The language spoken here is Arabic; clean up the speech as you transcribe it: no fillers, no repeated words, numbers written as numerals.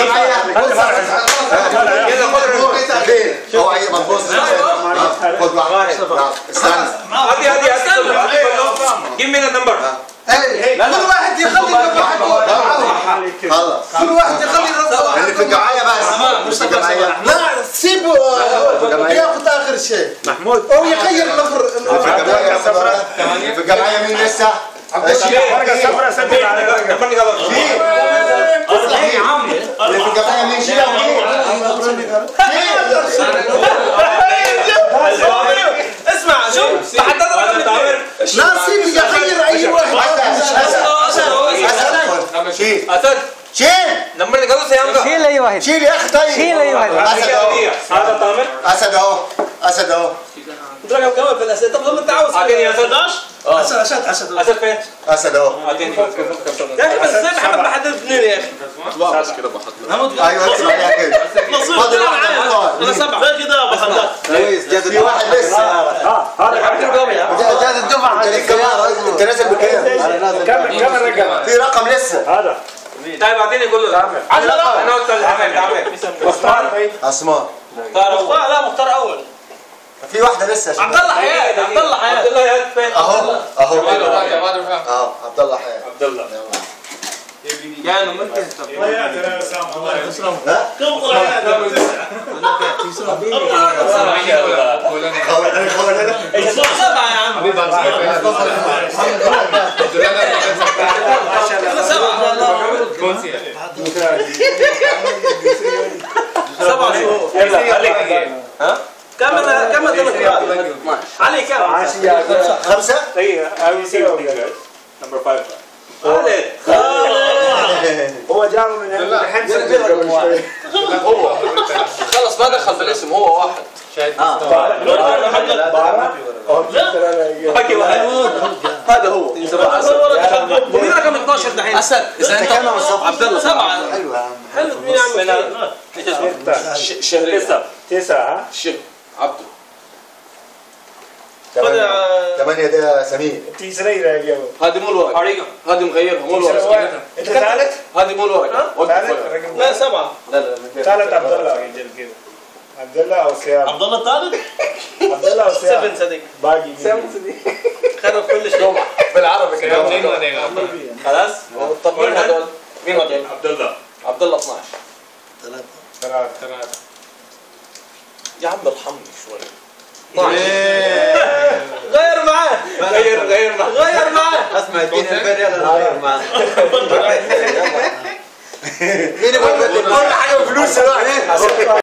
هو عايز منبوس خد واحد استنى هادي جيب مين النمبر كل واحد يخلي خلاص كل واحد يخلي الرقم اللي في الجمعية بس مش في الجمعية لا سيبه ياخذ اخر شيء محمود او يغير النفر في الجمعية مين لسه؟ ورقة صفراء سجل على الورقة يا عمي اللي في الجمعية مين شيل اسمع شوف تحدد ناصيب يغير اي واحد اسد شيل نمبر اللي قالوا سيامك شيل اي واحد شيل يا اخي طيب شيل اي واحد هذا تامر اسد اهو اسد اهو رقم كمان في الاسئله طب لما انت عاوز اعطيني اسد اسد فين؟ اسد اهو اعطيني يا اخي بس زي محمد بحدد اثنين يا اخي كده بحط ايوه اكتب عليها كده فاضل واحد انا سبعه لا كده بحدد كويس جاد في واحد لسه هذا جاد الدفعه انت نازل بكام؟ كم الرقم؟ في رقم لسه هذا طيب اعطيني كله انا قلت اسماء مختار لا مختار اول في واحده لسه عبد الله حياه عبد الله فين؟ اهو عبد الله حياه عبد الله يعني ممكن سبعة يا عم سبعة ها؟ كم علي كم؟ 5 ايوه نمبر 5 هو جاب من الحمص قبل شوي خلص ما دخل في الاسم هو واحد هذا هو مين رقم 12 دحين؟ اسد عبد الله 7 حلو مين عم شهرين 9 الشهر عبده 8 ده سمير انت سريرة يا جماعه هذه مو الورقة هذه مغيرها مو الورقة انت ثالث؟ هذه مو الورقة لا 7 ثالث عبد الله عبد الله او سيام عبد الله الثالث عبد الله او سيام 7 صديق باقي 7 صديق خرب كل شيء بالعربي كده خلاص طب مين هذول؟ مين هذول؟ عبد الله 12 3 يا عم ارحمني شوي غير معاه غير معاه اسمع اديني الفريق انا غير معاه مين يقول كل حاجه بفلوس